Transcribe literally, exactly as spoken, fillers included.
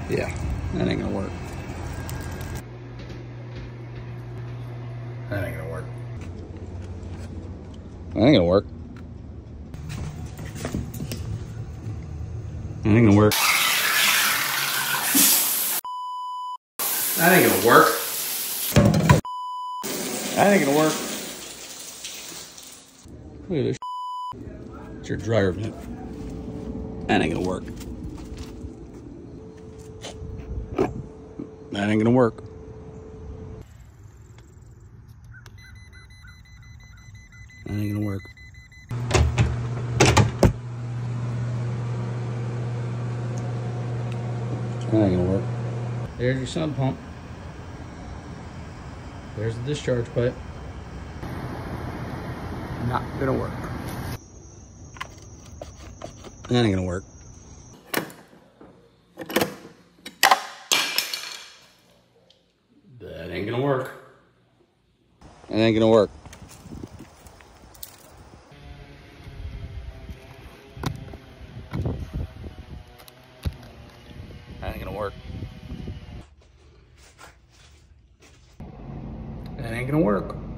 Yeah, that ain't gonna work. That ain't gonna work. That ain't gonna work. That ain't gonna work. That ain't gonna work. That ain't gonna work. Look at this. It's your dryer vent. That ain't gonna work. That ain't gonna work. That ain't gonna work. That ain't gonna work. There's your sump pump. There's the discharge pipe. Not gonna work. That ain't gonna work. That ain't gonna work. That ain't gonna work. That ain't gonna work. That ain't gonna work.